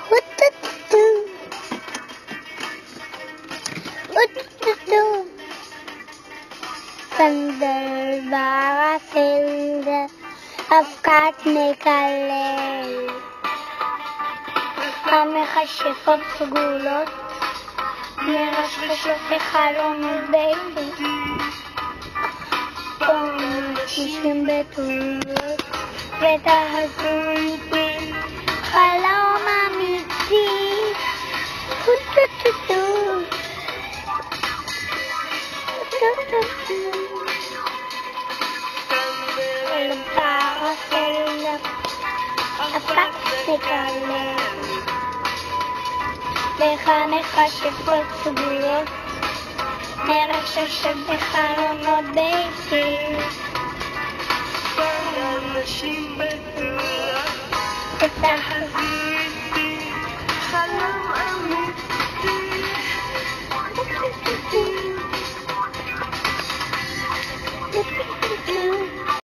संदर बाबा सिंदर अब काटने का ले हमें खशफत सगुलोत मेरा खशफ खलोנות ביתי פומשישים בתולות ותחזון איתי חלום אמיתי בחנך שפות סגולות מרששת בחלונות ביתי אנשים בתולות ותחזון